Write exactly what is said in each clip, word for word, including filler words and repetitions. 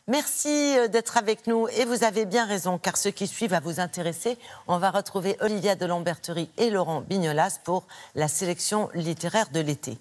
Merci d'être avec nous et vous avez bien raison car ce qui suit va vous intéresser. On va retrouver Olivia de Lamberterie et Laurent Bignolas pour la sélection littéraire de l'été.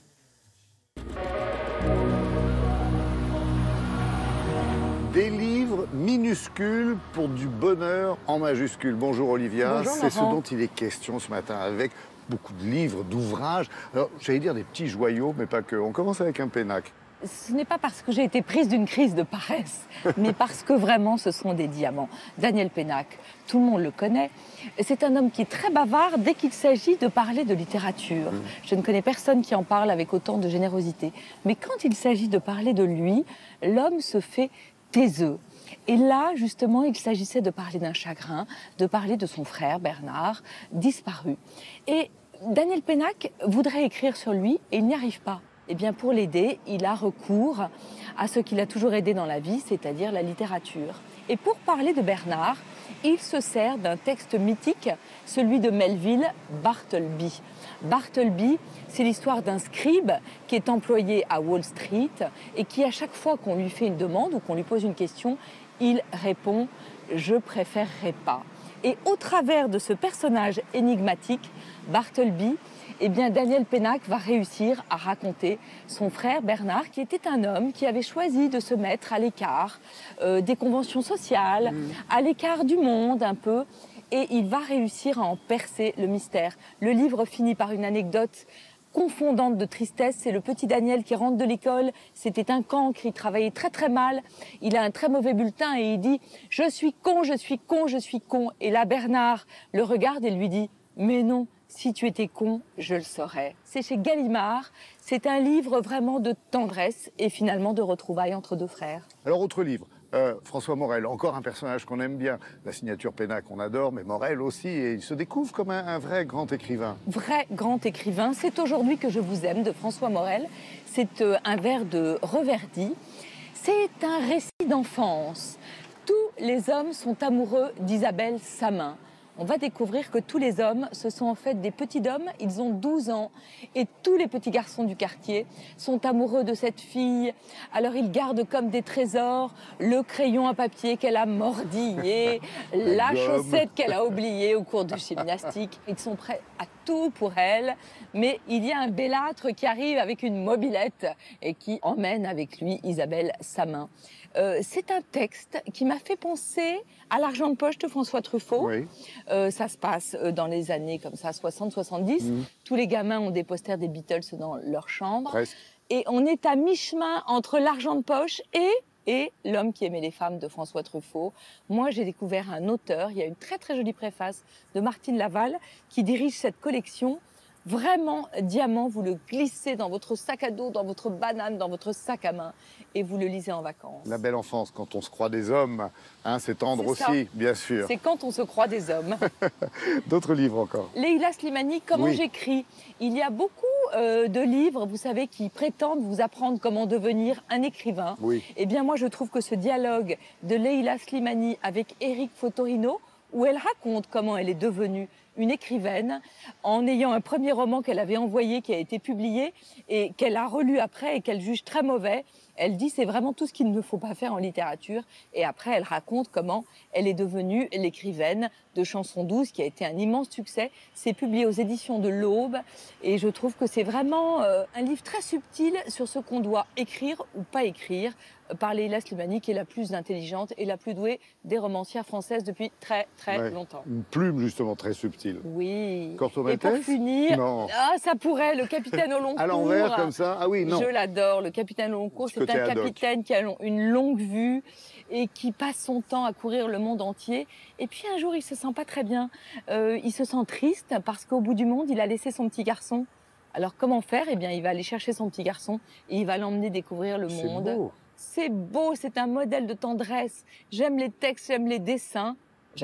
Des livres minuscules pour du bonheur en majuscule. Bonjour Olivia, c'est ce dont il est question ce matin avec beaucoup de livres, d'ouvrages. Alors j'allais dire des petits joyaux, mais pas que. On commence avec un Pénac. Ce n'est pas parce que j'ai été prise d'une crise de paresse, mais parce que vraiment ce sont des diamants. Daniel Pénac, tout le monde le connaît. C'est un homme qui est très bavard dès qu'il s'agit de parler de littérature. Mmh. Je ne connais personne qui en parle avec autant de générosité. Mais quand il s'agit de parler de lui, l'homme se fait taiseux. Et là, justement, il s'agissait de parler d'un chagrin, de parler de son frère Bernard, disparu. Et Daniel Pénac voudrait écrire sur lui et il n'y arrive pas. Eh bien, pour l'aider, il a recours à ce qu'il a toujours aidé dans la vie, c'est-à-dire la littérature. Et pour parler de Bernard, il se sert d'un texte mythique, celui de Melville Bartleby. Bartleby, c'est l'histoire d'un scribe qui est employé à Wall Street et qui, à chaque fois qu'on lui fait une demande ou qu'on lui pose une question, il répond « je préférerais pas ». Et au travers de ce personnage énigmatique, Bartleby, eh bien Daniel Pénac va réussir à raconter son frère Bernard, qui était un homme qui avait choisi de se mettre à l'écart euh, des conventions sociales, mmh. à l'écart du monde un peu, et il va réussir à en percer le mystère. Le livre finit par une anecdote confondante de tristesse. C'est le petit Daniel qui rentre de l'école. C'était un cancre, il travaillait très très mal. Il a un très mauvais bulletin et il dit « Je suis con, je suis con, je suis con ». Et là, Bernard le regarde et lui dit « Mais non, si tu étais con, je le saurais ». C'est chez Gallimard. C'est un livre vraiment de tendresse et finalement de retrouvailles entre deux frères. Alors, autre livre. Euh, François Morel, encore un personnage qu'on aime bien. La signature Pénac, on adore, mais Morel aussi. Et il se découvre comme un, un vrai grand écrivain. Vrai grand écrivain. C'est Aujourd'hui que je vous aime de François Morel. C'est euh, un vers de Reverdy. C'est un récit d'enfance. Tous les hommes sont amoureux d'Isabelle Samin. On va découvrir que tous les hommes, ce sont en fait des petits hommes, ils ont douze ans. Et tous les petits garçons du quartier sont amoureux de cette fille. Alors ils gardent comme des trésors le crayon à papier qu'elle a mordillé, la chaussette qu'elle a oubliée au cours de gymnastique. Ils sont prêts à tout pour elle, mais il y a un bellâtre qui arrive avec une mobilette et qui emmène avec lui Isabelle Samin. Euh, c'est un texte qui m'a fait penser à L'argent de poche de François Truffaut. Oui. Euh, ça se passe dans les années comme ça, soixante soixante-dix. Mmh. Tous les gamins ont des posters des Beatles dans leur chambre. Presque. Et on est à mi-chemin entre L'argent de poche et, et L'homme qui aimait les femmes de François Truffaut. Moi, j'ai découvert un auteur. Il y a une très très jolie préface de Martine Laval qui dirige cette collection. Vraiment, diamant, vous le glissez dans votre sac à dos, dans votre banane, dans votre sac à main et vous le lisez en vacances. La belle enfance, quand on se croit des hommes, hein, c'est tendre aussi, ça. Bien sûr. C'est quand on se croit des hommes. D'autres livres encore. Leïla Slimani, Comment oui. j'écris. Il y a beaucoup euh, de livres, vous savez, qui prétendent vous apprendre comment devenir un écrivain. Oui. Eh bien, moi, je trouve que ce dialogue de Leïla Slimani avec Éric Fotorino, où elle raconte comment elle est devenue une écrivaine, en ayant un premier roman qu'elle avait envoyé, qui a été publié, et qu'elle a relu après et qu'elle juge très mauvais. Elle dit c'est vraiment tout ce qu'il ne faut pas faire en littérature. Et après, elle raconte comment elle est devenue l'écrivaine de Chansons douces, qui a été un immense succès. C'est publié aux éditions de l'Aube. Et je trouve que c'est vraiment euh, un livre très subtil sur ce qu'on doit écrire ou pas écrire, par Leïla Slimani, qui est la plus intelligente et la plus douée des romancières françaises depuis très, très ouais, longtemps. Une plume, justement, très subtile. Oui. Corto Et pour finir, non. Ah, ça pourrait, le capitaine au long cours. À l'envers, comme ça. Ah oui, non. Je l'adore. Le capitaine au long cours, c'est un capitaine qui a une longue vue et qui passe son temps à courir le monde entier. Et puis un jour, il se sent pas très bien. Euh, il se sent triste parce qu'au bout du monde, il a laissé son petit garçon. Alors comment faire? Eh bien, il va aller chercher son petit garçon et il va l'emmener découvrir le monde. C'est beau. C'est beau, c'est un modèle de tendresse. J'aime les textes, j'aime les dessins. J'adore.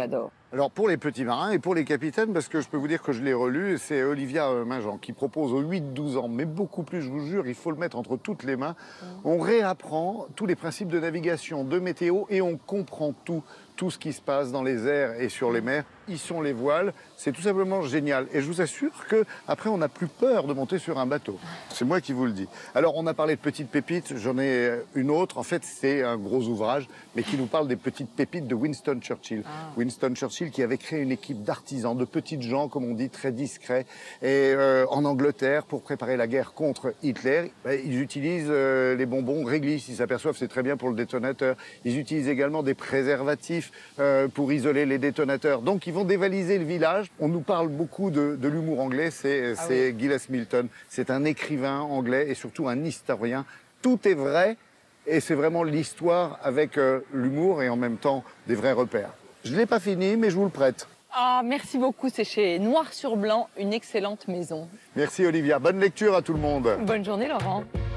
Alors pour les petits marins et pour les capitaines, parce que je peux vous dire que je l'ai relu, c'est Olivia Minjean qui propose aux huit douze ans, mais beaucoup plus, je vous jure, il faut le mettre entre toutes les mains. On réapprend tous les principes de navigation, de météo, et on comprend tout, tout ce qui se passe dans les airs et sur les mers. Ils sont les voiles, c'est tout simplement génial. Et je vous assure qu'après, on n'a plus peur de monter sur un bateau. C'est moi qui vous le dis. Alors, on a parlé de petites pépites, j'en ai une autre. En fait, c'est un gros ouvrage, mais qui nous parle des petites pépites de Winston Churchill. Ah. Winston Churchill qui avait créé une équipe d'artisans, de petites gens, comme on dit, très discrets. Et euh, en Angleterre, pour préparer la guerre contre Hitler, ben, ils utilisent euh, les bonbons Réglisse. Ils s'aperçoivent, c'est très bien pour le détonateur. Ils utilisent également des préservatifs euh, pour isoler les détonateurs. Donc, ils vont dévaliser le village. On nous parle beaucoup de, de l'humour anglais, c'est ah oui. Giles Milton. C'est un écrivain anglais et surtout un historien. Tout est vrai et c'est vraiment l'histoire avec euh, l'humour et en même temps des vrais repères. Je ne l'ai pas fini, mais je vous le prête. Ah, merci beaucoup, c'est chez Noir sur Blanc, une excellente maison. Merci Olivia, bonne lecture à tout le monde. Bonne journée Laurent.